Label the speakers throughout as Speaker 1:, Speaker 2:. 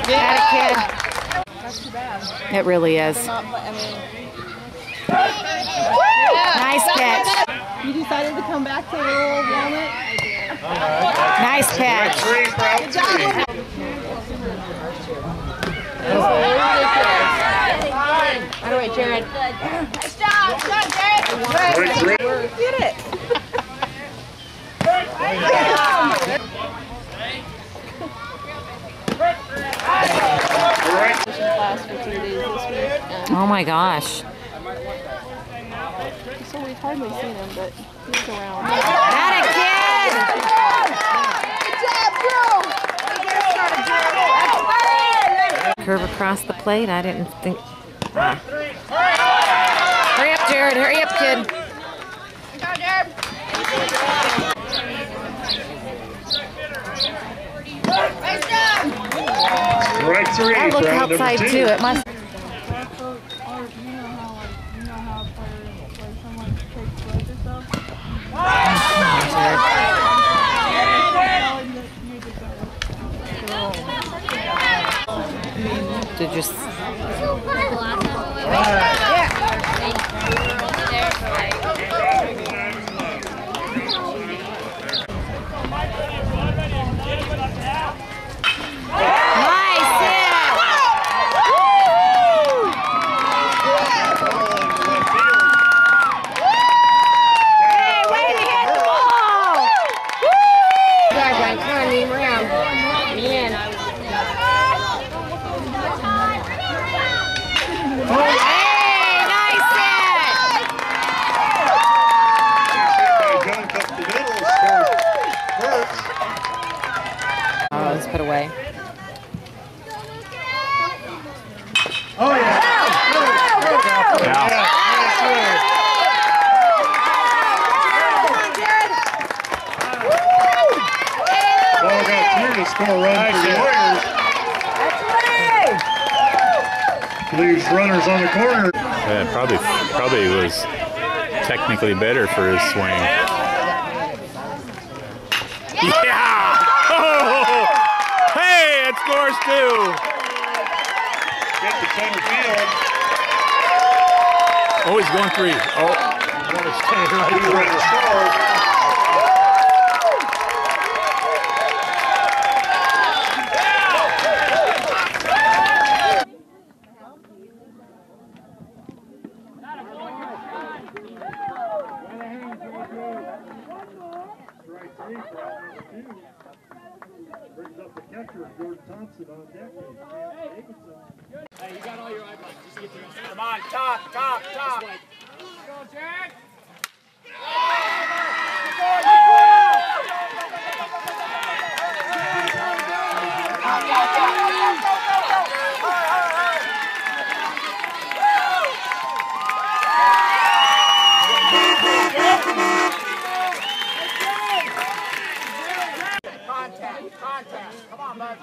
Speaker 1: Atta kid.
Speaker 2: That's too bad.
Speaker 1: It really is. Nice catch.
Speaker 2: You decided to come back to the little Walnut?
Speaker 1: Nice catch.
Speaker 2: Good job. All right, Jared. Nice job. Good job, Jared. Get it.
Speaker 1: Oh my gosh.
Speaker 2: So we've hardly seen him, but he's around.
Speaker 1: Atta kid!
Speaker 2: Good job, Drew!
Speaker 1: Curve across the plate. I didn't think. Hurry up, Jared. Hurry up, kid.
Speaker 2: Good job, Jared. Nice job.
Speaker 3: Strike three.
Speaker 1: That looked outside too. It must. To just. Put away.
Speaker 3: Oh yeah. Ball got through to score a run for the Warriors. Leaves runners on the corner.
Speaker 4: Yeah, probably was technically better for his swing. Yeah! Oh! Hey, it scores too.
Speaker 3: Get the center field.
Speaker 4: Oh, he's going three. Oh,
Speaker 3: He's ready to score. Brings up the catcher, Jordan Thompson on deck.
Speaker 5: Hey, you got all your eyeballs. Just get the rest. Come on, top. Go, Jared. Contact. Come on, bud.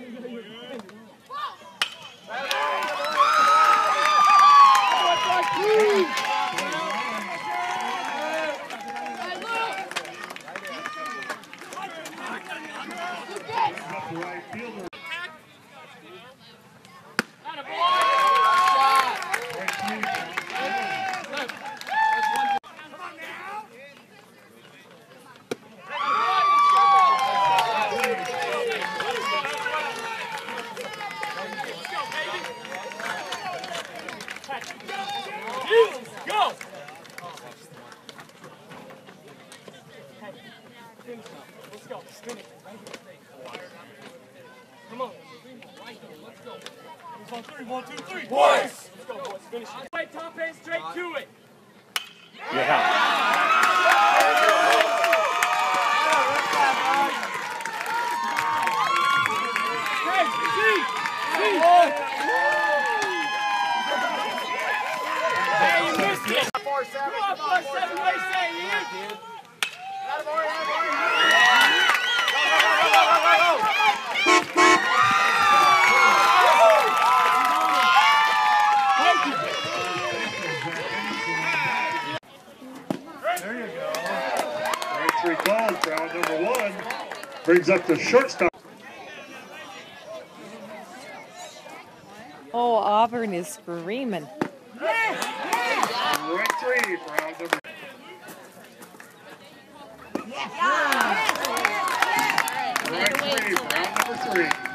Speaker 5: Go! Let's go. Spin it. Come on. Let's go. It's on three. 1, 2, 3. Boys! Let's go, boys. Finish it. Right, top hand straight to it.
Speaker 4: yeah.
Speaker 5: Hey, you missed it. 4-7. Come on, 4-7. What do you say, Ian?
Speaker 3: There you go. Strike three called, crowd number 1. Brings up the shortstop.
Speaker 1: Auburn is screaming.
Speaker 3: Right 3 for round number. Right 3 for round number 3.